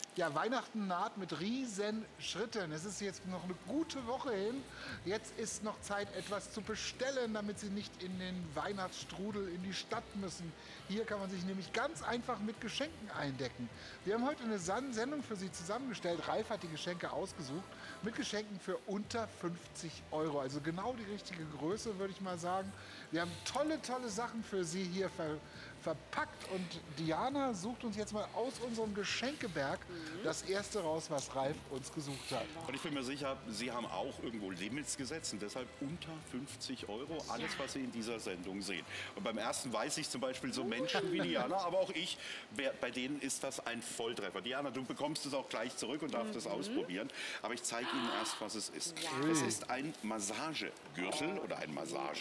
Ja, Weihnachten naht mit riesen Schritten. Es ist jetzt noch eine gute Woche hin. Jetzt ist noch Zeit, etwas zu bestellen, damit Sie nicht in den Weihnachtsstrudel in die Stadt müssen. Hier kann man sich nämlich ganz einfach mit Geschenken eindecken. Wir haben heute eine Sendung für Sie zusammengestellt. Ralf hat die Geschenke ausgesucht mit Geschenken für unter 50 Euro. Also genau die richtige Größe, würde ich mal sagen. Wir haben tolle, tolle Sachen für Sie hier verpackt. Und Diana sucht uns jetzt mal aus unserem Geschenkeberg das erste raus, was Ralf uns gesucht hat. Und ich bin mir sicher, Sie haben auch irgendwo Limits gesetzt und deshalb unter 50 Euro alles, was Sie in dieser Sendung sehen. Und beim ersten weiß ich zum Beispiel so Menschen wie Diana, aber auch ich, bei denen ist das ein Volltreffer. Diana, du bekommst es auch gleich zurück und darfst es ausprobieren. Aber ich zeige Ihnen erst, was es ist. Es ist ein Massagegürtel oder ein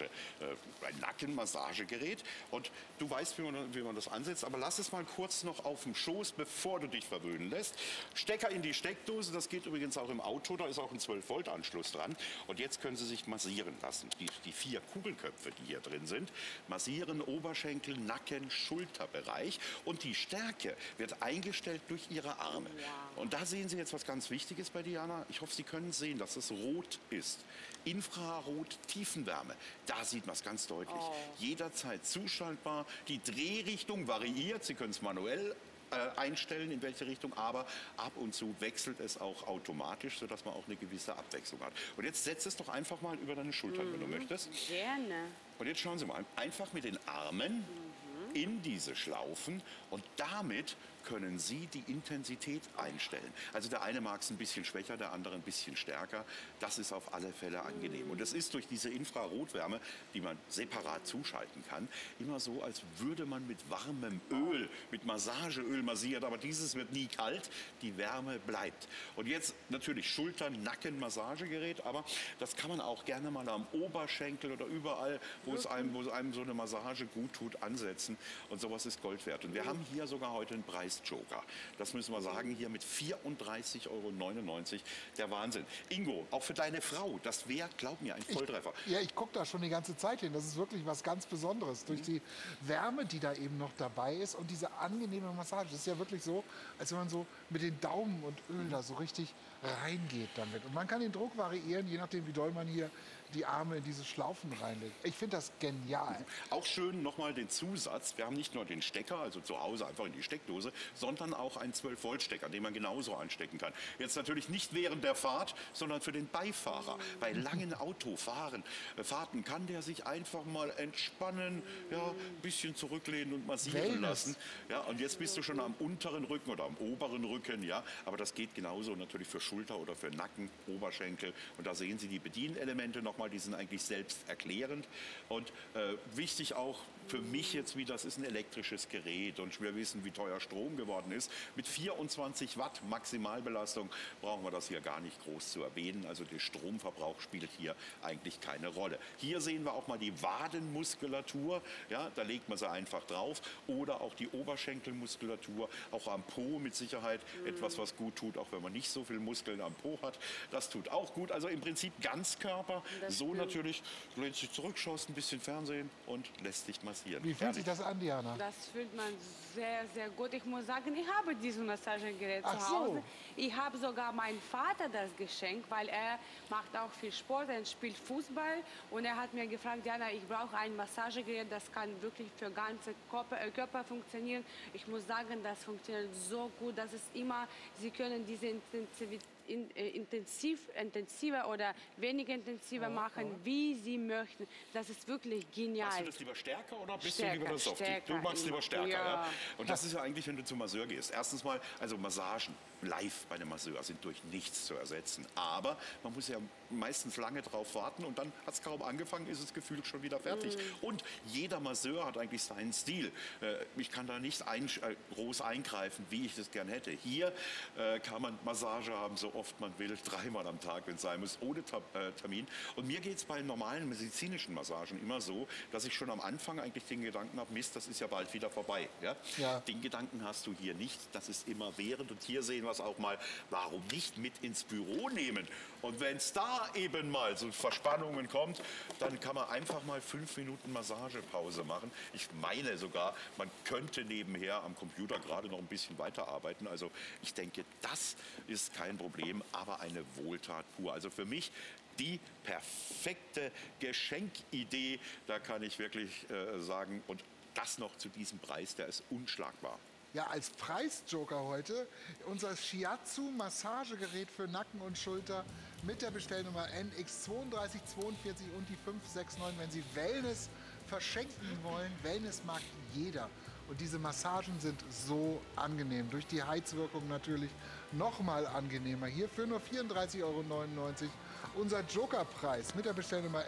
ein Nackenmassagegerät. Und du weißt, wie man das ansetzt, aber lass es mal kurz noch auf dem Schoß, bevor du dich verwöhnen lässt. Stecker in die Steckdose, das geht übrigens auch im Auto, da ist auch ein 12-Volt-Anschluss dran. Und jetzt können Sie sich massieren lassen. Die 4 Kugelköpfe, die hier drin sind, massieren Oberschenkel, Nacken, Schulterbereich. Und die Stärke wird eingestellt durch Ihre Arme. Und da sehen Sie jetzt was ganz Wichtiges bei Diana. Ich hoffe, Sie können sehen, dass es rot ist. Infrarot-Tiefenwärme. Da sieht man es ganz deutlich. Jederzeit zuschaltbar. Die Drehrichtung variiert. Sie können es manuell einstellen, in welche Richtung, aber ab und zu wechselt es auch automatisch, sodass man auch eine gewisse Abwechslung hat. Und jetzt setz es doch einfach mal über deine Schultern, wenn du möchtest. Gerne. Und jetzt schauen Sie mal, einfach mit den Armen in diese Schlaufen und damit können Sie die Intensität einstellen. Also der eine mag es ein bisschen schwächer, der andere ein bisschen stärker. Das ist auf alle Fälle angenehm. Und es ist durch diese Infrarotwärme, die man separat zuschalten kann, immer so, als würde man mit warmem Öl, mit Massageöl massiert. Aber dieses wird nie kalt, die Wärme bleibt. Und jetzt natürlich Schultern, Nacken, Massagegerät, aber das kann man auch gerne mal am Oberschenkel oder überall, wo es einem so eine Massage gut tut, ansetzen. Und sowas ist Gold wert. Und wir haben hier sogar heute einen Preisjoker. Das müssen wir sagen, hier mit 34,99 Euro. Der Wahnsinn. Ingo, auch für deine Frau, das wäre, glaub mir, ein Volltreffer. Ich gucke da schon die ganze Zeit hin. Das ist wirklich was ganz Besonderes. Durch die Wärme, die da eben noch dabei ist und diese angenehme Massage. Das ist ja wirklich so, als wenn man so mit den Daumen und Öl da so richtig reingeht damit. Und man kann den Druck variieren, je nachdem, wie doll man hier die Arme in diese Schlaufen reinlegt. Ich finde das genial. Auch schön nochmal den Zusatz. Wir haben nicht nur den Stecker, also zu Hause einfach in die Steckdose, sondern auch einen 12-Volt-Stecker, den man genauso anstecken kann. Jetzt natürlich nicht während der Fahrt, sondern für den Beifahrer. Bei langen Autofahrten kann der sich einfach mal entspannen, ja, ein bisschen zurücklehnen und massieren lassen. Ja, und jetzt bist du schon am unteren Rücken oder am oberen Rücken, ja, aber das geht genauso natürlich für Schulter oder für Nacken, Oberschenkel. Und da sehen Sie die Bedienelemente nochmal, die sind eigentlich selbst erklärend. Und wichtig auch für mich jetzt, wie das ist ein elektrisches Gerät und wir wissen, wie teuer Strom geworden ist. Mit 24 Watt Maximalbelastung brauchen wir das hier gar nicht groß zu erwähnen. Also der Stromverbrauch spielt hier eigentlich keine Rolle. Hier sehen wir auch mal die Wadenmuskulatur. Ja, da legt man sie einfach drauf. Oder auch die Oberschenkelmuskulatur. Auch am Po mit Sicherheit etwas, was gut tut, auch wenn man nicht so viel Muskeln am Po hat. Das tut auch gut. Also im Prinzip Ganzkörper. So natürlich, du lehnst dich zurück, schaust ein bisschen Fernsehen und lässt dich massieren. Wie fühlt sich das an, Diana? Das fühlt man sehr, sehr gut. Ich muss sagen, ich habe dieses Massagegerät Ach zu Hause. so. Ich habe sogar meinem Vater das geschenkt, weil er macht auch viel Sport, er spielt Fußball und er hat mir gefragt, Diana, ich brauche ein Massagegerät, das kann wirklich für ganze Körper funktionieren. Ich muss sagen, das funktioniert so gut, dass es immer, Sie können diese intensiver oder weniger intensiver machen, wie Sie möchten. Das ist wirklich genial. Machst du das lieber stärker oder bist Stärker, du lieber das Softie? stärker Du magst lieber stärker, ja. ja. Und das ist ja eigentlich, wenn du zum Masseur gehst. Erstens mal, also Massagen live bei einem Masseur sind durch nichts zu ersetzen. Aber man muss ja meistens lange drauf warten und dann hat es kaum angefangen, ist das Gefühl schon wieder fertig. Und jeder Masseur hat eigentlich seinen Stil. Ich kann da nicht groß eingreifen, wie ich das gern hätte. Hier kann man Massage haben, so oft man will, 3-mal am Tag, wenn es sein muss, ohne Termin. Und mir geht es bei normalen medizinischen Massagen immer so, dass ich schon am Anfang eigentlich den Gedanken habe, Mist, das ist ja bald wieder vorbei. Ja? Ja. Den Gedanken hast du hier nicht, das ist immer während. Und hier sehen wir es auch mal, warum nicht mit ins Büro nehmen? Und wenn es da eben mal so Verspannungen kommt, dann kann man einfach mal 5 Minuten Massagepause machen. Ich meine sogar, man könnte nebenher am Computer gerade noch ein bisschen weiterarbeiten. Also ich denke, das ist kein Problem, aber eine Wohltat pur. Also für mich die perfekte Geschenkidee, da kann ich wirklich sagen, und das noch zu diesem Preis, der ist unschlagbar. Ja, als Preisjoker heute unser Shiatsu-Massagegerät für Nacken und Schulter mit der Bestellnummer NX3242 und die 569, wenn Sie Wellness verschenken wollen. Wellness mag jeder. Und diese Massagen sind so angenehm. Durch die Heizwirkung natürlich noch mal angenehmer. Hier für nur 34,99 € unser Jokerpreis mit der Bestellnummer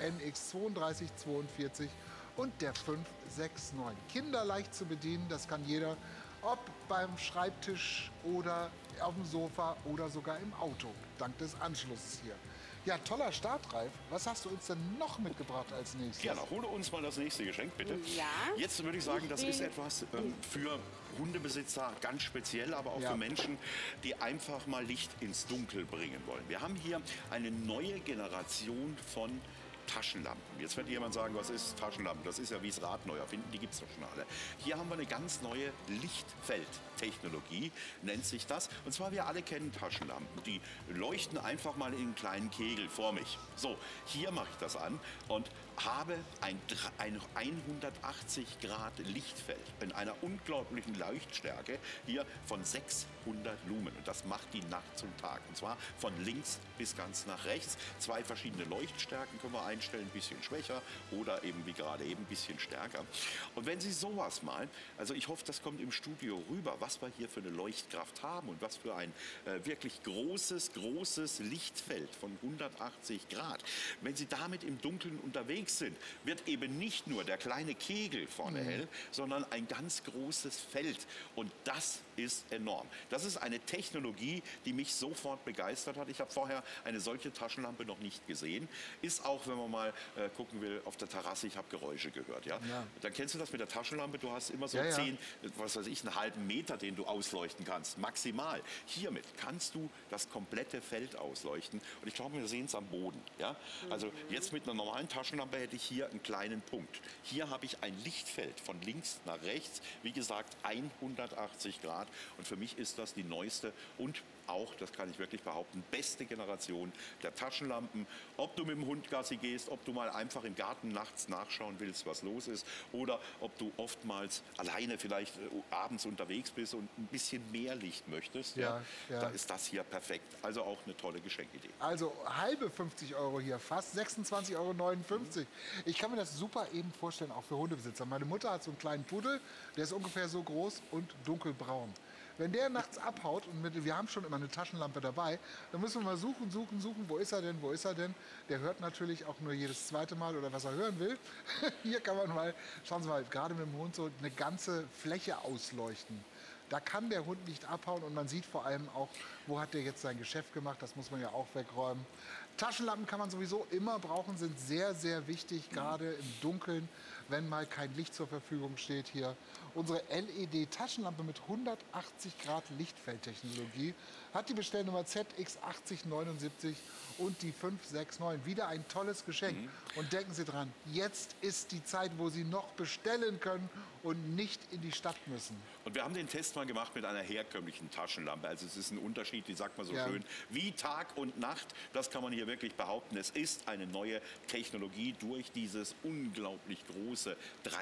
NX3242 und der 569. Kinderleicht zu bedienen, das kann jeder. Ob beim Schreibtisch oder auf dem Sofa oder sogar im Auto, dank des Anschlusses hier. Ja, toller Start, Ralf. Was hast du uns denn noch mitgebracht als nächstes? Gerne, hole uns mal das nächste Geschenk, bitte. Ja. Jetzt würde ich sagen, das ist etwas für Hundebesitzer ganz speziell, aber auch Ja. für Menschen, die einfach mal Licht ins Dunkel bringen wollen. Wir haben hier eine neue Generation von Taschenlampen. Jetzt wird jemand sagen, was ist Taschenlampen? Das ist ja wie das Rad neu erfinden, die gibt es doch schon alle. Hier haben wir eine ganz neue Lichtfeldtechnologie, nennt sich das. Und zwar, wir alle kennen Taschenlampen. Die leuchten einfach mal in einen kleinen Kegel vor mich. So, hier mache ich das an und habe ein 180 Grad Lichtfeld in einer unglaublichen Leuchtstärke hier von 600 Lumen. Und das macht die Nacht zum Tag. Und zwar von links bis ganz nach rechts. 2 verschiedene Leuchtstärken können wir einstellen, ein bisschen schwächer oder eben wie gerade eben ein bisschen stärker. Und wenn Sie sowas malen, also ich hoffe, das kommt im Studio rüber, was wir hier für eine Leuchtkraft haben und was für ein wirklich großes Lichtfeld von 180 Grad. Wenn Sie damit im Dunkeln unterwegs sind, wird eben nicht nur der kleine Kegel vorne hell, sondern ein ganz großes Feld. Und das ist enorm. Das ist eine Technologie, die mich sofort begeistert hat. Ich habe vorher eine solche Taschenlampe noch nicht gesehen. Ist auch, wenn man mal gucken will, auf der Terrasse, ich habe Geräusche gehört. Ja? Ja. Dann kennst du das mit der Taschenlampe, du hast immer so Ja, ja. 10, was weiß ich, einen halben Meter, den du ausleuchten kannst, maximal. Hiermit kannst du das komplette Feld ausleuchten. Und ich glaube, wir sehen es am Boden. Ja? Also jetzt mit einer normalen Taschenlampe hätte ich hier einen kleinen Punkt. Hier habe ich ein Lichtfeld von links nach rechts, wie gesagt 180 Grad. Und für mich ist das die neueste und auch, das kann ich wirklich behaupten, beste Generation der Taschenlampen. Ob du mit dem Hund Gassi gehst, ob du mal einfach im Garten nachts nachschauen willst, was los ist, oder ob du oftmals alleine vielleicht abends unterwegs bist und ein bisschen mehr Licht möchtest, Ja. da ist das hier perfekt. Also auch eine tolle Geschenkidee. Also halbe 50 € hier, fast 26,59 €. Ich kann mir das super eben vorstellen, auch für Hundebesitzer. Meine Mutter hat so einen kleinen Pudel, der ist ungefähr so groß und dunkelbraun. Wenn der nachts abhaut und wir haben schon immer eine Taschenlampe dabei, dann müssen wir mal suchen, wo ist er denn, wo ist er denn? Der hört natürlich auch nur jedes zweite Mal oder was er hören will. Hier kann man mal, schauen Sie mal, gerade mit dem Hund so eine ganze Fläche ausleuchten. Da kann der Hund nicht abhauen und man sieht vor allem auch, wo hat der jetzt sein Geschäft gemacht, das muss man ja auch wegräumen. Taschenlampen kann man sowieso immer brauchen, sind sehr, sehr wichtig, gerade im Dunkeln, wenn mal kein Licht zur Verfügung steht hier. Unsere LED-Taschenlampe mit 180 Grad Lichtfeldtechnologie hat die Bestellnummer ZX8079 und die 569. Wieder ein tolles Geschenk. Und denken Sie dran, jetzt ist die Zeit, wo Sie noch bestellen können und nicht in die Stadt müssen. Und wir haben den Test mal gemacht mit einer herkömmlichen Taschenlampe. Also es ist ein Unterschied, die sagt man so Ja. schön, wie Tag und Nacht. Das kann man hier wirklich behaupten. Es ist eine neue Technologie durch dieses unglaublich große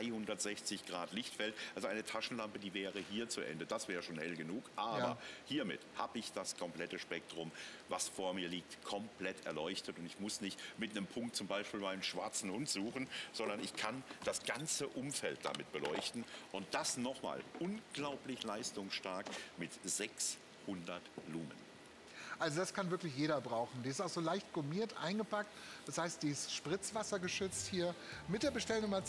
360 Grad Lichtfeld. Also eine Taschenlampe, die wäre hier zu Ende. Das wäre schon hell genug. Aber Ja. hiermit habe ich das komplette Spektrum, was vor mir liegt, komplett erleuchtet. Und ich muss nicht mit einem Punkt zum Beispiel meinen schwarzen Hund suchen, sondern ich kann das ganze Umfeld damit beleuchten. Und das nochmal unglaublich leistungsstark mit 600 Lumen. Also das kann wirklich jeder brauchen. Die ist auch so leicht gummiert eingepackt. Das heißt, die ist spritzwassergeschützt hier. Mit der Bestellnummer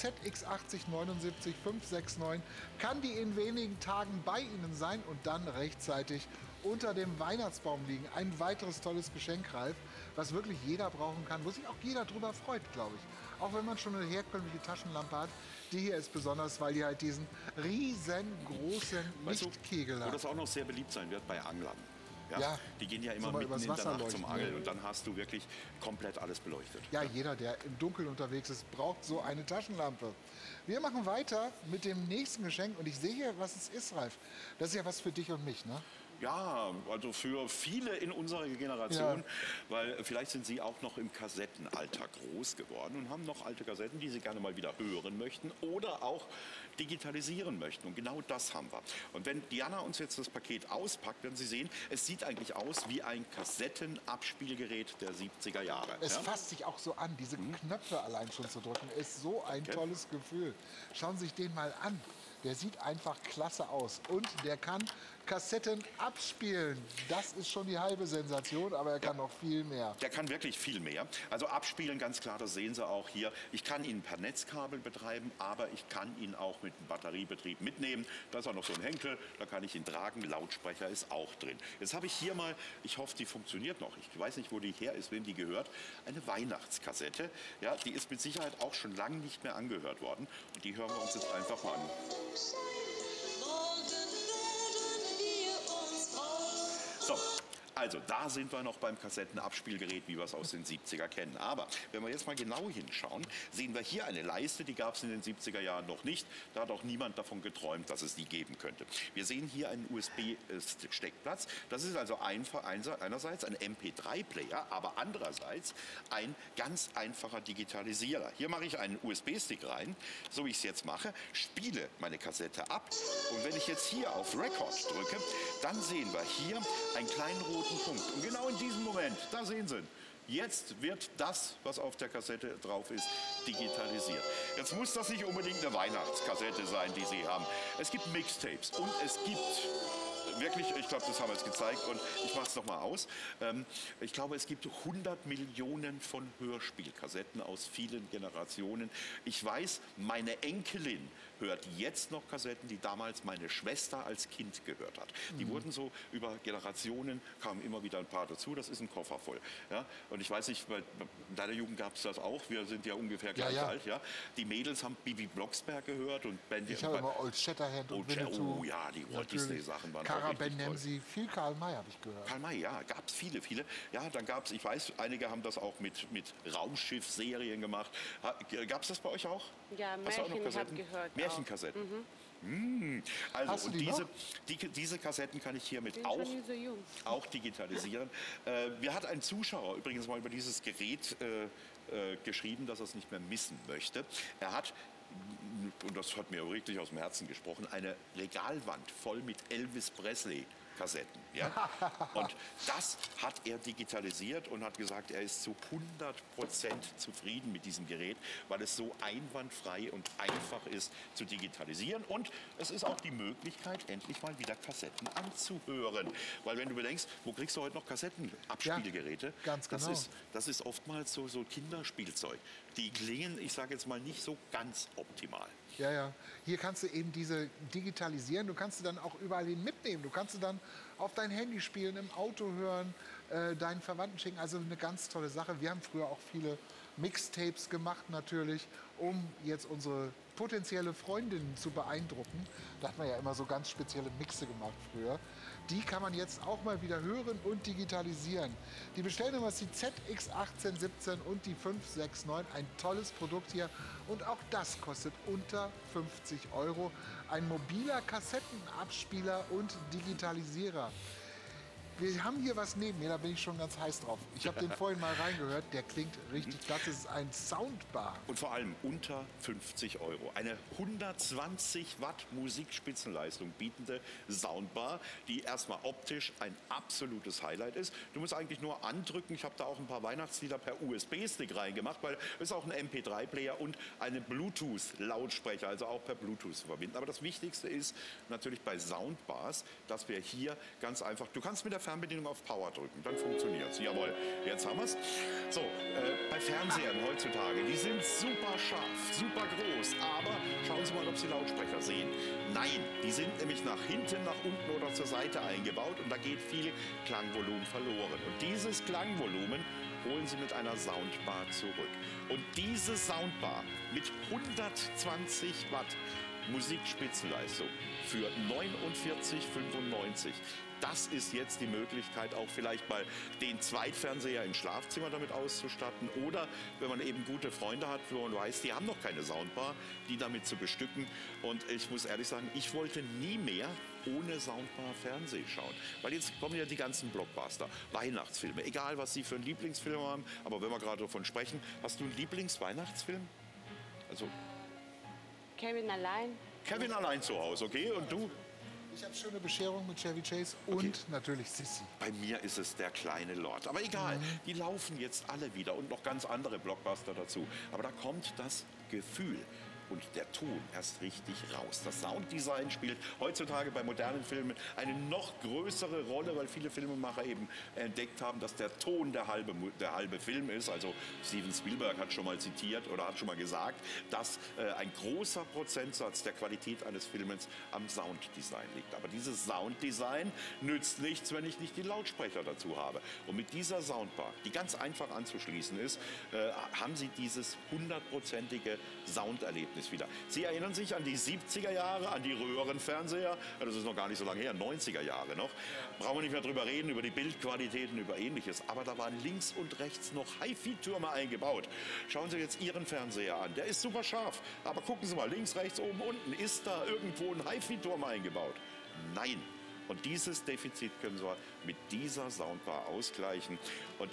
ZX8079 569 kann die in wenigen Tagen bei Ihnen sein und dann rechtzeitig unter dem Weihnachtsbaum liegen. Ein weiteres tolles Geschenk, Ralf, was wirklich jeder brauchen kann, wo sich auch jeder drüber freut, glaube ich. Auch wenn man schon eine herkömmliche Taschenlampe hat. Die hier ist besonders, weil die halt diesen riesengroßen Lichtkegel Wo hat. das auch noch sehr beliebt sein wird bei Anglern. Ja, die gehen ja immer so mal mitten übers in der Wasser Nacht zum leuchten, Angeln ja. und dann hast du wirklich komplett alles beleuchtet. Ja, jeder, der im Dunkeln unterwegs ist, braucht so eine Taschenlampe. Wir machen weiter mit dem nächsten Geschenk und ich sehe hier, was es ist, Ralf. Das ist ja was für dich und mich, ne? Ja, also für viele in unserer Generation, weil vielleicht sind sie auch noch im Kassettenalter groß geworden und haben noch alte Kassetten, die sie gerne mal wieder hören möchten oder auch digitalisieren möchten. Und genau das haben wir. Und wenn Diana uns jetzt das Paket auspackt, werden Sie sehen, es sieht eigentlich aus wie ein Kassettenabspielgerät der 70er Jahre. Es fasst sich auch so an, diese Knöpfe allein schon zu drücken, ist so ein tolles Gefühl. Schauen Sie sich den mal an. Der sieht einfach klasse aus und der kann Kassetten abspielen. Das ist schon die halbe Sensation, aber er kann noch viel mehr. Der kann wirklich viel mehr. Also abspielen, ganz klar, das sehen Sie auch hier. Ich kann ihn per Netzkabel betreiben, aber ich kann ihn auch mit Batteriebetrieb mitnehmen. Da ist auch noch so ein Henkel, da kann ich ihn tragen. Lautsprecher ist auch drin. Jetzt habe ich hier mal, ich hoffe, die funktioniert noch. Ich weiß nicht, wo die her ist, wem die gehört. Eine Weihnachtskassette. Ja, die ist mit Sicherheit auch schon lange nicht mehr angehört worden. Und die hören wir uns jetzt einfach mal an. So, also da sind wir noch beim Kassettenabspielgerät, wie wir es aus den 70er kennen. Aber wenn wir jetzt mal genau hinschauen, sehen wir hier eine Leiste, die gab es in den 70er Jahren noch nicht. Da hat auch niemand davon geträumt, dass es die geben könnte. Wir sehen hier einen USB-Steckplatz. Das ist also einerseits ein MP3-Player, aber andererseits ein ganz einfacher Digitalisierer. Hier mache ich einen USB-Stick rein, so wie ich es jetzt mache, spiele meine Kassette ab. Und wenn ich jetzt hier auf Record drücke, dann sehen wir hier einen kleinen roten Punkt. Und genau in diesem Moment, da sehen Sie ihn. Jetzt wird das, was auf der Kassette drauf ist, digitalisiert. Jetzt muss das nicht unbedingt eine Weihnachtskassette sein, die Sie haben. Es gibt Mixtapes und es gibt wirklich, ich glaube, das haben wir jetzt gezeigt und ich mache es nochmal aus. Ich glaube, es gibt 100 Millionen von Hörspielkassetten aus vielen Generationen. Ich weiß, meine Enkelin hört jetzt noch Kassetten, die damals meine Schwester als Kind gehört hat. Die wurden so über Generationen, kamen immer wieder ein paar dazu, das ist ein Koffer voll. Ja? Und ich weiß nicht, in deiner Jugend gab es das auch, wir sind ja ungefähr gleich alt. Ja? Die Mädels haben Bibi Blocksberg gehört und Bendy. Ich habe immer Old Shatterhand und Winnetou. Oh ja, die Walt Disney-Sachen waren Cara auch richtig Ben toll. Nemsi, viel Karl May habe ich gehört. Karl May, ja, gab es viele. Ja, dann gab es, ich weiß, einige haben das auch mit Raumschiff-Serien gemacht. Gab es das bei euch auch? Ja, Hast du auch noch Märchen Kassetten? habe gehört. Märchenkassetten. Also Hast du und die noch? diese Kassetten kann ich hiermit Ich bin auch, schon nicht so jung. auch digitalisieren. Mir hat ein Zuschauer übrigens mal über dieses Gerät geschrieben, dass er es nicht mehr missen möchte. Er hat, und das hat mir wirklich aus dem Herzen gesprochen, eine Regalwand voll mit Elvis Presley Kassetten. Ja? Und das hat er digitalisiert und hat gesagt, er ist zu 100% zufrieden mit diesem Gerät, weil es so einwandfrei und einfach ist zu digitalisieren. Und es ist auch die Möglichkeit, endlich mal wieder Kassetten anzuhören. Weil wenn du bedenkst, wo kriegst du heute noch Kassettenabspielgeräte? Ja, ganz genau. Das ist oftmals so Kinderspielzeug. Die klingen, ich sage jetzt mal, nicht so ganz optimal. Ja, ja. Hier kannst du eben diese digitalisieren. Du kannst sie dann auch überall hin mitnehmen. Du kannst sie dann auf dein Handy spielen, im Auto hören, deinen Verwandten schicken. Also eine ganz tolle Sache. Wir haben früher auch viele Mixtapes gemacht natürlich, um jetzt unsere potenzielle Freundinnen zu beeindrucken. Da hat man ja immer so ganz spezielle Mixe gemacht früher. Die kann man jetzt auch mal wieder hören und digitalisieren. Die Bestellnummer ist die ZX1817 und die 569. Ein tolles Produkt hier. Und auch das kostet unter 50 €. Ein mobiler Kassettenabspieler und Digitalisierer. Wir haben hier was neben mir, da bin ich schon ganz heiß drauf. Ich habe den vorhin mal reingehört, der klingt richtig klasse. Das ist ein Soundbar. Und vor allem unter 50 €. Eine 120 Watt Musikspitzenleistung bietende Soundbar, die erstmal optisch ein absolutes Highlight ist. Du musst eigentlich nur andrücken. Ich habe da auch ein paar Weihnachtslieder per USB-Stick reingemacht, weil es ist auch ein MP3-Player und einen Bluetooth-Lautsprecher, also auch per Bluetooth zu verbinden. Aber das Wichtigste ist natürlich bei Soundbars, dass wir hier ganz einfach, du kannst mit der Fernbedienung auf Power drücken, dann funktioniert es. Jawohl, jetzt haben wir es. So, bei Fernsehern heutzutage, die sind super scharf, super groß, aber schauen Sie mal, ob Sie Lautsprecher sehen. Nein, die sind nämlich nach hinten, nach unten oder zur Seite eingebaut und da geht viel Klangvolumen verloren. Und dieses Klangvolumen holen Sie mit einer Soundbar zurück. Und diese Soundbar mit 120 Watt Musikspitzenleistung für 49,95. Das ist jetzt die Möglichkeit, auch vielleicht mal den Zweitfernseher im Schlafzimmer damit auszustatten. Oder wenn man eben gute Freunde hat, wo man weiß, die haben noch keine Soundbar, die damit zu bestücken. Und ich muss ehrlich sagen, ich wollte nie mehr ohne Soundbar Fernsehen schauen. Weil jetzt kommen ja die ganzen Blockbuster, Weihnachtsfilme, egal was Sie für einen Lieblingsfilm haben. Aber wenn wir gerade davon sprechen, hast du einen Lieblingsweihnachtsfilm? Also Kevin allein. Kevin allein zu Hause, okay? Und du? Ich habe schöne Bescherung mit Chevy Chase und natürlich Sissi. Bei mir ist es der kleine Lord. Aber egal, die laufen jetzt alle wieder und noch ganz andere Blockbuster dazu. Aber da kommt das Gefühl und der Ton erst richtig raus. Das Sounddesign spielt heutzutage bei modernen Filmen eine noch größere Rolle, weil viele Filmemacher eben entdeckt haben, dass der Ton der halbe Film ist. Also Steven Spielberg hat schon mal zitiert oder hat schon mal gesagt, dass ein großer Prozentsatz der Qualität eines Films am Sounddesign liegt. Aber dieses Sounddesign nützt nichts, wenn ich nicht die Lautsprecher dazu habe. Und mit dieser Soundbar, die ganz einfach anzuschließen ist, haben Sie dieses 100-prozentige Sounderlebnis wieder. Sie erinnern sich an die 70er Jahre, an die Röhrenfernseher, das ist noch gar nicht so lange her, 90er Jahre noch. Brauchen wir nicht mehr drüber reden, über die Bildqualitäten, über Ähnliches. Aber da waren links und rechts noch HiFi-Türme eingebaut. Schauen Sie jetzt Ihren Fernseher an, der ist super scharf. Aber gucken Sie mal, links, rechts, oben, unten, ist da irgendwo ein HiFi-Turm eingebaut? Nein. Und dieses Defizit können wir mit dieser Soundbar ausgleichen. Und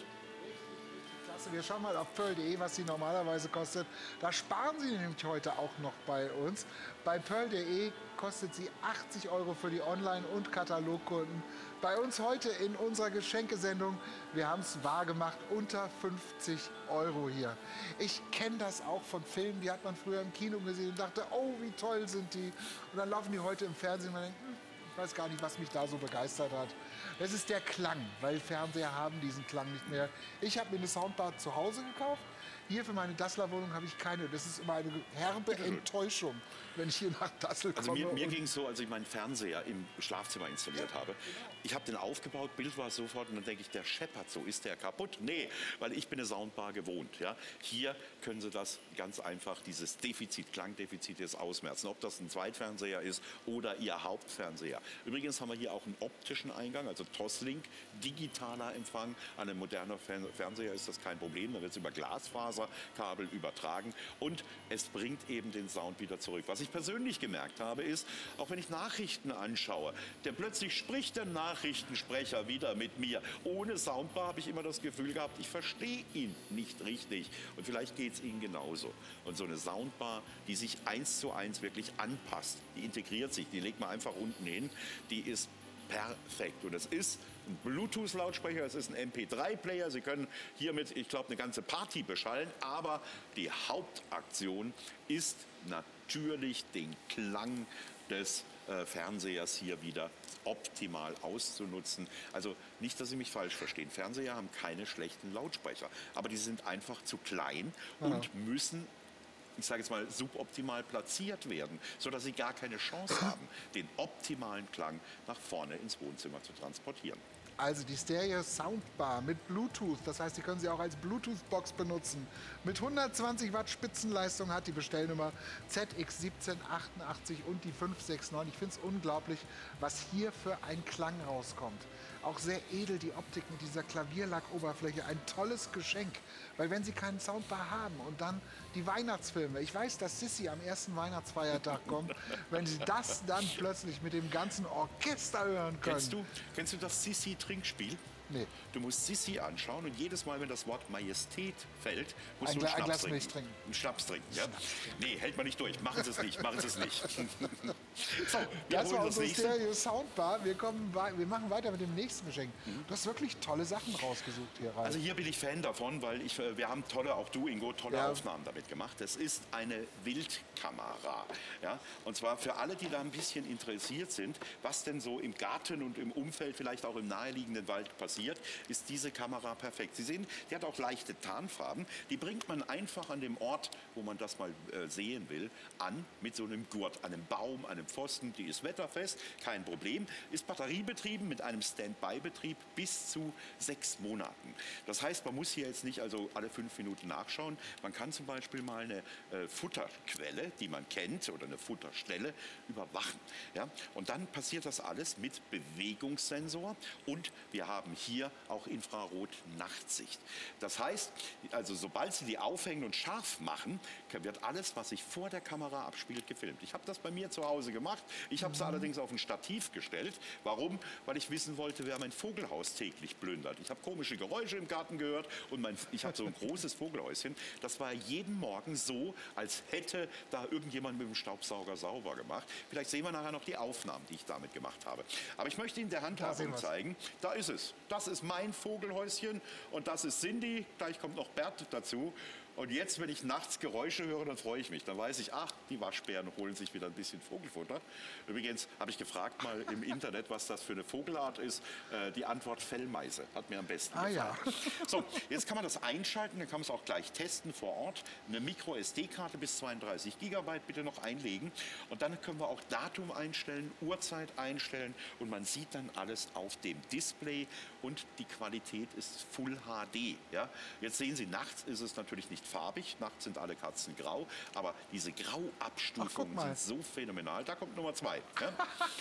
wir schauen mal auf pearl.de, was sie normalerweise kostet. Da sparen Sie nämlich heute auch noch bei uns. Bei pearl.de kostet sie 80 € für die Online- und Katalogkunden. Bei uns heute in unserer Geschenkesendung, wir haben es wahr gemacht, unter 50 € hier. Ich kenne das auch von Filmen, die hat man früher im Kino gesehen und dachte, oh, wie toll sind die. Und dann laufen die heute im Fernsehen und man denkt, ich weiß gar nicht, was mich da so begeistert hat. Das ist der Klang, weil Fernseher haben diesen Klang nicht mehr. Ich habe mir eine Soundbar zu Hause gekauft. Hier für meine Dassler-Wohnung habe ich keine. Das ist immer eine herbe Enttäuschung, wenn ich hier nach Dassel komme. Also mir ging es so, als ich meinen Fernseher im Schlafzimmer installiert habe. Ich habe den aufgebaut, Bild war sofort und dann denke ich, der scheppert so, ist der kaputt? Nee, weil ich bin eine Soundbar gewohnt. Ja? Hier können Sie das ganz einfach, dieses Defizit, Klangdefizit jetzt ausmerzen. Ob das ein Zweitfernseher ist oder Ihr Hauptfernseher. Übrigens haben wir hier auch einen optischen Eingang, also Toslink, digitaler Empfang. An einem modernen Fernseher ist das kein Problem, da wird es über Glasfaserkabel übertragen und es bringt eben den Sound wieder zurück. Was ich persönlich gemerkt habe, ist, auch wenn ich Nachrichten anschaue, plötzlich spricht der Nachrichtensprecher wieder mit mir. Ohne Soundbar habe ich immer das Gefühl gehabt, ich verstehe ihn nicht richtig. Und vielleicht geht es Ihnen genauso. Und so eine Soundbar, die sich 1:1 wirklich anpasst, die integriert sich, die legt man einfach unten hin, die ist perfekt. Und es ist ein Bluetooth-Lautsprecher, es ist ein MP3-Player. Sie können hiermit, ich glaube, eine ganze Party beschallen. Aber die Hauptaktion ist natürlich den Klang des Fernsehers hier wieder optimal auszunutzen. Also nicht, dass Sie mich falsch verstehen. Fernseher haben keine schlechten Lautsprecher. Aber die sind einfach zu klein und müssen, ich sage jetzt mal, suboptimal platziert werden, sodass sie gar keine Chance haben, den optimalen Klang nach vorne ins Wohnzimmer zu transportieren. Also die Stereo Soundbar mit Bluetooth, das heißt, Sie können sie auch als Bluetooth-Box benutzen. Mit 120 Watt Spitzenleistung hat die Bestellnummer ZX1788 und die 569. Ich finde es unglaublich, was hier für ein Klang rauskommt. Auch sehr edel die Optik mit dieser Klavierlackoberfläche, ein tolles Geschenk. Weil wenn Sie keinen Soundbar haben und dann die Weihnachtsfilme, ich weiß, dass Sissi am ersten Weihnachtsfeiertag kommt, wenn Sie das dann plötzlich mit dem ganzen Orchester hören können. Kennst du das Sissi-Trinkspiel? Nee. Du musst Sissi anschauen und jedes Mal, wenn das Wort Majestät fällt, musst Ein du einen Glas Schnaps Milch trinken. trinken. Einen Schnaps trinken, ja? Nee, hält man nicht durch. Machen Sie es nicht, machen Sie es nicht. So, wir Das war holen das unsere nächste. Stereo Soundbar. Wir machen weiter mit dem nächsten Geschenk. Du hast wirklich tolle Sachen rausgesucht hier, Ralf. Also hier bin ich Fan davon, weil wir haben tolle, auch du Ingo, tolle Ja. Aufnahmen damit gemacht. Das ist eine Wildkamera. Ja? Und zwar für alle, die da ein bisschen interessiert sind, was denn so im Garten und im Umfeld, vielleicht auch im naheliegenden Wald passiert, ist diese Kamera perfekt. Sie sehen, die hat auch leichte Tarnfarben. Die bringt man einfach an dem Ort, wo man das mal sehen will, an mit so einem Gurt, einem Baum, einem Pfosten. Die ist wetterfest, kein Problem. Ist batteriebetrieben mit einem Standby-Betrieb bis zu 6 Monaten. Das heißt, man muss hier jetzt nicht also alle 5 Minuten nachschauen. Man kann zum Beispiel mal eine Futterquelle, die man kennt, oder eine Futterstelle überwachen. Ja? Und dann passiert das alles mit Bewegungssensor und wir haben hier auch Infrarot-Nachtsicht. Das heißt, also sobald Sie die aufhängen und scharf machen, wird alles, was sich vor der Kamera abspielt, gefilmt. Ich habe das bei mir zu Hause gemacht. Ich habe es allerdings auf ein Stativ gestellt. Warum? Weil ich wissen wollte, wer mein Vogelhaus täglich plündert. Ich habe komische Geräusche im Garten gehört und ich habe so ein großes Vogelhäuschen. Das war jeden Morgen so, als hätte da irgendjemand mit dem Staubsauger sauber gemacht. Vielleicht sehen wir nachher noch die Aufnahmen, die ich damit gemacht habe. Aber ich möchte Ihnen der Handhabung zeigen. Da ist es. Das ist mein Vogelhäuschen und das ist Cindy. Gleich kommt noch Bert dazu. Und jetzt, wenn ich nachts Geräusche höre, dann freue ich mich. Dann weiß ich, ach, die Waschbären holen sich wieder ein bisschen Vogelfutter. Übrigens habe ich gefragt mal im Internet, was das für eine Vogelart ist. Die Antwort Fellmeise hat mir am besten gefallen. Ja. So, jetzt kann man das einschalten, dann kann man es auch gleich testen vor Ort. Eine Micro-SD-Karte bis 32 GB bitte noch einlegen. Und dann können wir auch Datum einstellen, Uhrzeit einstellen und man sieht dann alles auf dem Display und die Qualität ist Full HD. Ja? Jetzt sehen Sie, nachts ist es natürlich nicht farbig, nachts sind alle Katzen grau, aber diese Grauabstufungen sind so phänomenal. Da kommt Nummer 2. Ja?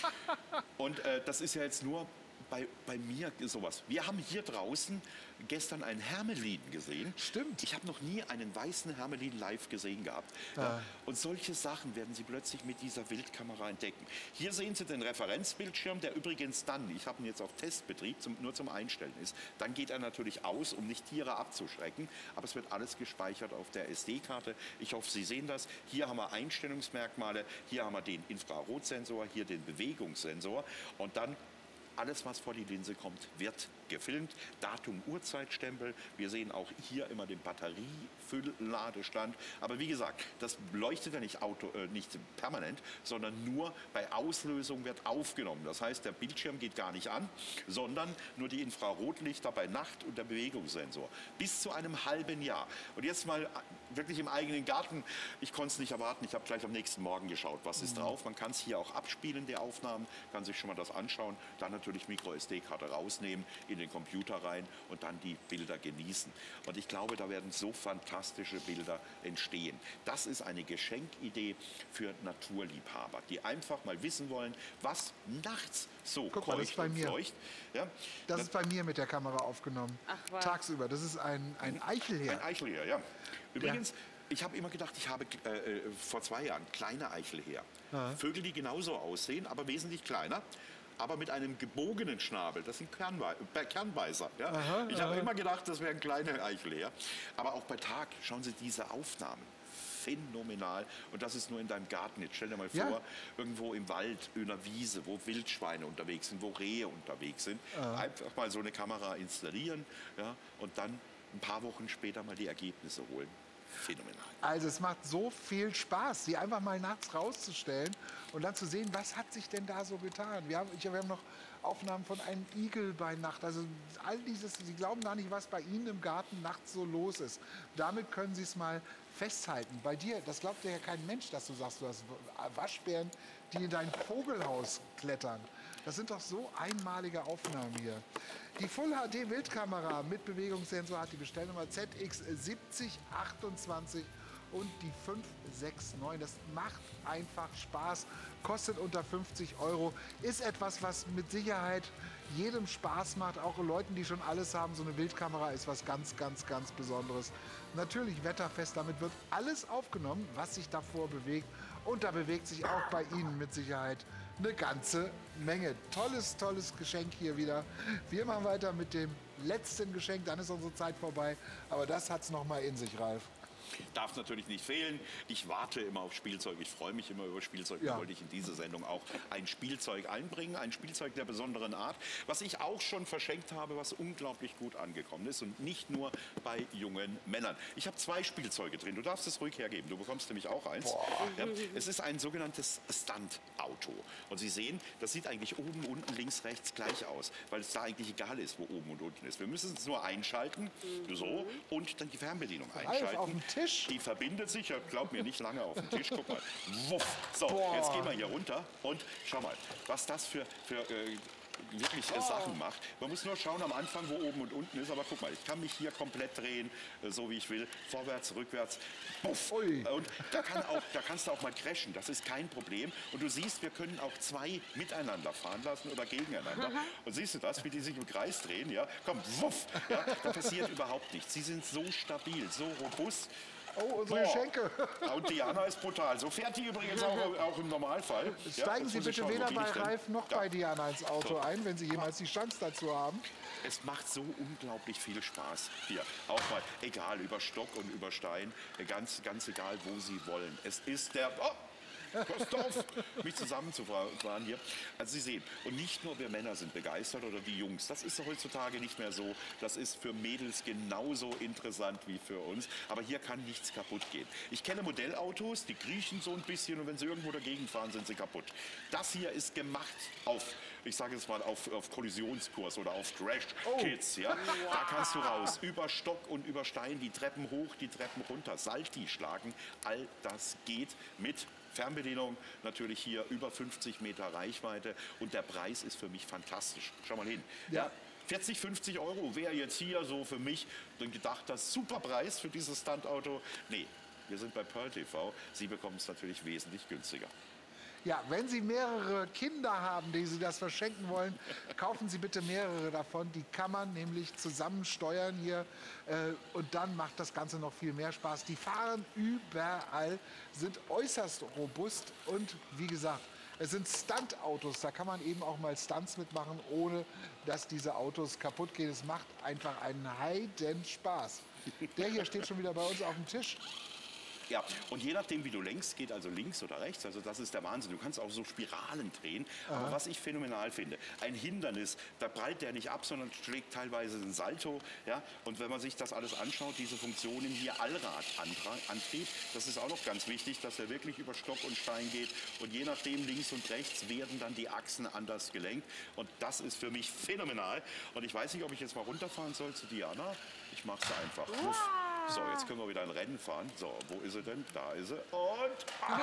Und das ist ja jetzt nur bei mir sowas. Wir haben hier draußen gestern einen Hermelin gesehen. Stimmt. Ich habe noch nie einen weißen Hermelin live gesehen gehabt. Ja. Und solche Sachen werden Sie plötzlich mit dieser Wildkamera entdecken. Hier sehen Sie den Referenzbildschirm, der übrigens dann, ich habe ihn jetzt auf Testbetrieb, nur zum Einstellen ist. Dann geht er natürlich aus, um nicht Tiere abzuschrecken. Aber es wird alles gespeichert auf der SD-Karte. Ich hoffe, Sie sehen das. Hier haben wir Einstellungsmerkmale, hier haben wir den Infrarotsensor, hier den Bewegungssensor und dann alles, was vor die Linse kommt, wird gefilmt. Datum, Uhrzeitstempel. Wir sehen auch hier immer den Batteriefüllladestand. Aber wie gesagt, das leuchtet ja nicht permanent, sondern nur bei Auslösung wird aufgenommen. Das heißt, der Bildschirm geht gar nicht an, sondern nur die Infrarotlichter bei Nacht und der Bewegungssensor. Bis zu einem halben Jahr. Und jetzt mal wirklich im eigenen Garten. Ich konnte es nicht erwarten. Ich habe gleich am nächsten Morgen geschaut, was ist drauf. Man kann es hier auch abspielen, die Aufnahmen. Kann sich schon mal das anschauen. Dann natürlich Micro-SD-Karte rausnehmen, in den Computer rein und dann die Bilder genießen. Und ich glaube, da werden so fantastische Bilder entstehen. Das ist eine Geschenkidee für Naturliebhaber, die einfach mal wissen wollen, was nachts so kreucht und fleucht. Ja? Das ist bei mir mit der Kamera aufgenommen. Ach, was? Tagsüber. Das ist ein Eichelherr. Ein Eichelherr, ja. Übrigens, ich habe immer gedacht, ich habe vor 2 Jahren kleine Eichelherr. Vögel, die genauso aussehen, aber wesentlich kleiner. Aber mit einem gebogenen Schnabel. Das sind Kernbeißer. Ja? Ich habe immer gedacht, das wären kleine Eichelherr. Aber auch bei Tag, schauen Sie diese Aufnahmen. Phänomenal. Und das ist nur in deinem Garten. Jetzt stell dir mal vor, irgendwo im Wald, in einer Wiese, wo Wildschweine unterwegs sind, wo Rehe unterwegs sind. Einfach mal so eine Kamera installieren, ja, und dann ein paar Wochen später mal die Ergebnisse holen. Phänomenal. Also es macht so viel Spaß, die einfach mal nachts rauszustellen und dann zu sehen, was hat sich denn da so getan. Wir haben noch Aufnahmen von einem Igel bei Nacht. Also all dieses, Sie glauben gar nicht, was bei Ihnen im Garten nachts so los ist. Damit können Sie es mal festhalten. Bei dir, das glaubt ja kein Mensch, dass du sagst, du hast Waschbären, die in dein Vogelhaus klettern. Das sind doch so einmalige Aufnahmen hier. Die Full HD Wildkamera mit Bewegungssensor hat die Bestellnummer ZX7028 und die 569. Das macht einfach Spaß, kostet unter 50 €, ist etwas, was mit Sicherheit jedem Spaß macht, auch Leuten, die schon alles haben. So eine Wildkamera ist was ganz, ganz, ganz Besonderes. Natürlich wetterfest, damit wird alles aufgenommen, was sich davor bewegt. Und da bewegt sich auch bei Ihnen mit Sicherheit eine ganze Menge. Tolles, tolles Geschenk hier wieder. Wir machen weiter mit dem letzten Geschenk, dann ist unsere Zeit vorbei. Aber das hat es noch mal in sich, Ralf. Darf natürlich nicht fehlen. Ich warte immer auf Spielzeug. Ich freue mich immer über Spielzeug. Ja. Da wollte ich in diese Sendung auch ein Spielzeug einbringen. Ein Spielzeug der besonderen Art. Was ich auch schon verschenkt habe, was unglaublich gut angekommen ist. Und nicht nur bei jungen Männern. Ich habe 2 Spielzeuge drin. Du darfst es ruhig hergeben. Du bekommst nämlich auch eins. Ja, es ist ein sogenanntes Stunt-Auto. Und Sie sehen, das sieht eigentlich oben, unten, links, rechts gleich aus. Weil es da eigentlich egal ist, wo oben und unten ist. Wir müssen es nur einschalten. So. Und dann die Fernbedienung einschalten. Auf dem Tisch. Die verbindet sich, glaub mir, nicht lange auf dem Tisch. Guck mal. Wuff. So, jetzt gehen wir hier runter und schau mal, was das für wirklich Sachen macht. Man muss nur schauen am Anfang, wo oben und unten ist. Aber guck mal, ich kann mich hier komplett drehen, so wie ich will. Vorwärts, rückwärts. Puff. Ui. Und da kannst du auch mal crashen. Das ist kein Problem. Und du siehst, wir können auch 2 miteinander fahren lassen oder gegeneinander. Und siehst du das, wie die sich im Kreis drehen? Ja? Komm, wuff. Ja? Da passiert überhaupt nichts. Sie sind so stabil, so robust. Oh, unsere Geschenke. Und Diana ist brutal. So fährt die übrigens auch im Normalfall. Steigen Sie bitte weder bei Ralf noch bei dir. Diana ins Auto ein, wenn Sie jemals die Chance dazu haben. Es macht so unglaublich viel Spaß. Hier, auch mal, egal, über Stock und über Stein, ganz egal, wo Sie wollen. Es ist der... Oh! Passt auf, mich zusammenzufahren hier. Also Sie sehen, und nicht nur wir Männer sind begeistert oder die Jungs. Das ist heutzutage nicht mehr so. Das ist für Mädels genauso interessant wie für uns. Aber hier kann nichts kaputt gehen. Ich kenne Modellautos, die kriechen so ein bisschen und wenn sie irgendwo dagegen fahren, sind sie kaputt. Das hier ist gemacht auf, ich sage jetzt mal, auf Kollisionskurs oder auf Crash-Kits. Ja? Da kannst du raus, über Stock und über Stein, die Treppen hoch, die Treppen runter, Salti schlagen. All das geht mit Fernbedienung, natürlich hier über 50 Meter Reichweite und der Preis ist für mich fantastisch. Schau mal hin. Ja. 40, 50 Euro wäre jetzt hier so für mich gedacht, das super Preis für dieses Stuntauto. Nee, wir sind bei Pearl TV. Sie bekommen es natürlich wesentlich günstiger. Ja, wenn Sie mehrere Kinder haben, die Sie das verschenken wollen, kaufen Sie bitte mehrere davon. Die kann man nämlich zusammen steuern hier und dann macht das Ganze noch viel mehr Spaß. Die fahren überall, sind äußerst robust und wie gesagt, es sind Stuntautos. Da kann man eben auch mal Stunts mitmachen, ohne dass diese Autos kaputt gehen. Es macht einfach einen Heidenspaß. Der hier steht schon wieder bei uns auf dem Tisch. Ja, und je nachdem, wie du lenkst, geht also links oder rechts. Also das ist der Wahnsinn. Du kannst auch so Spiralen drehen. Aber was ich phänomenal finde, ein Hindernis, da prallt der nicht ab, sondern schlägt teilweise einen Salto. Ja? Und wenn man sich das alles anschaut, diese Funktionen hier, Allradantrieb, das ist auch noch ganz wichtig, dass er wirklich über Stock und Stein geht. Und je nachdem, links und rechts, werden dann die Achsen anders gelenkt. Und das ist für mich phänomenal. Und ich weiß nicht, ob ich jetzt mal runterfahren soll zu Diana. Ich mache es einfach. Uff. So, jetzt können wir wieder ein Rennen fahren. So, wo ist sie denn? Da ist sie. Und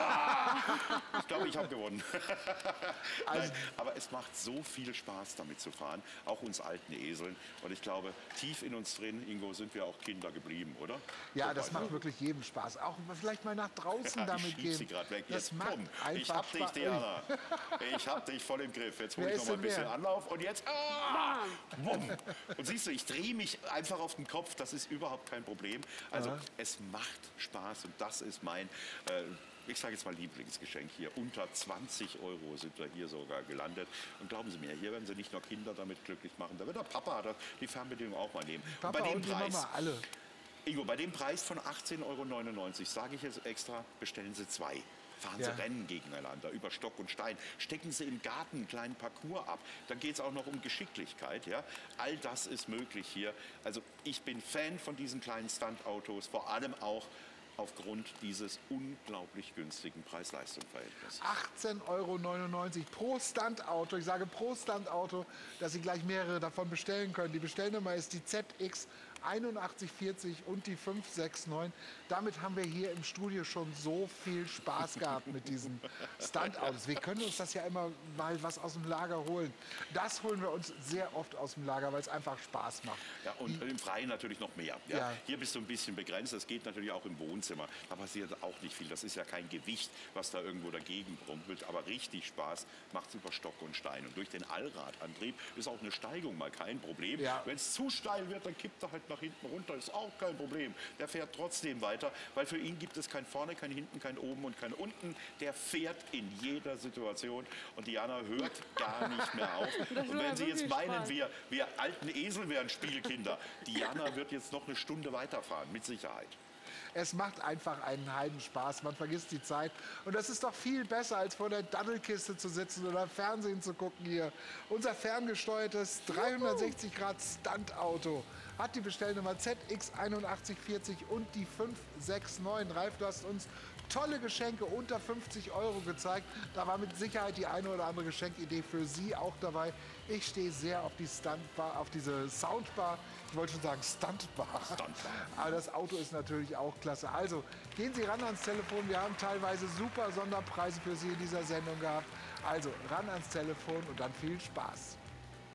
ich glaube, ich habe gewonnen. Nein, aber es macht so viel Spaß, damit zu fahren. Auch uns alten Eseln. Und ich glaube, tief in uns drin, Ingo, sind wir auch Kinder geblieben, oder? Ja, so das macht wirklich jedem Spaß. Auch vielleicht mal nach draußen damit gehen. Sie gerade weg. Das Jetzt macht komm. einfach Ich hab dich, Spaß. Diana. Ich hab dich voll im Griff. Jetzt hole Wer ich noch ist mal ein denn bisschen wer? Anlauf. Und jetzt... Wumm. Und siehst du, ich drehe mich einfach auf den Kopf. Das ist überhaupt kein Problem. Also es macht Spaß und das ist mein, ich sage jetzt mal Lieblingsgeschenk hier. Unter 20 Euro sind wir hier sogar gelandet. Und glauben Sie mir, hier werden Sie nicht nur Kinder damit glücklich machen, da wird der Papa die Fernbedienung auch mal nehmen. Papa und bei dem und die Preis, Mama, alle. Ingo, bei dem Preis von 18,99 Euro sage ich jetzt extra, bestellen Sie 2. Fahren Sie Rennen gegeneinander über Stock und Stein. Stecken Sie im Garten einen kleinen Parcours ab. Dann geht es auch noch um Geschicklichkeit. Ja? All das ist möglich hier. Also ich bin Fan von diesen kleinen Stuntautos, vor allem auch aufgrund dieses unglaublich günstigen Preis-Leistung-Verhältnisses. 18,99 Euro pro Stuntauto. Ich sage pro Stuntauto, dass Sie gleich mehrere davon bestellen können. Die Bestellnummer ist die ZX 8140 und die 569. Damit haben wir hier im Studio schon so viel Spaß gehabt mit diesen Stuntautos. Wir können uns das ja immer mal was aus dem Lager holen. Das holen wir uns sehr oft aus dem Lager, weil es einfach Spaß macht. Ja, und im Freien natürlich noch mehr. Ja? Ja. Hier bist du ein bisschen begrenzt. Das geht natürlich auch im Wohnzimmer. Da passiert auch nicht viel. Das ist ja kein Gewicht, was da irgendwo dagegen brumpelt. Aber richtig Spaß macht es über Stock und Stein. Und durch den Allradantrieb ist auch eine Steigung mal kein Problem. Ja. Wenn es zu steil wird, dann kippt er halt nach nach hinten runter, ist auch kein Problem. Der fährt trotzdem weiter, weil für ihn gibt es kein Vorne, kein Hinten, kein Oben und kein Unten. Der fährt in jeder Situation und Diana hört gar nicht mehr auf. Und wenn Sie jetzt meinen, wir alten Esel wären Spielkinder, Diana wird jetzt noch eine Stunde weiterfahren, mit Sicherheit. Es macht einfach einen Heidenspaß, man vergisst die Zeit. Und das ist doch viel besser, als vor der Daddelkiste zu sitzen oder Fernsehen zu gucken hier. Unser ferngesteuertes 360-Grad-Stuntauto hat die Bestellnummer ZX8140 und die 569. Ralf, du hast uns tolle Geschenke unter 50 € gezeigt. Da war mit Sicherheit die eine oder andere Geschenkidee für Sie auch dabei. Ich stehe sehr auf die Stuntbar, auf diese Soundbar. Ich wollte schon sagen Stuntbar. Aber das Auto ist natürlich auch klasse. Also gehen Sie ran ans Telefon. Wir haben teilweise super Sonderpreise für Sie in dieser Sendung gehabt. Also ran ans Telefon und dann viel Spaß.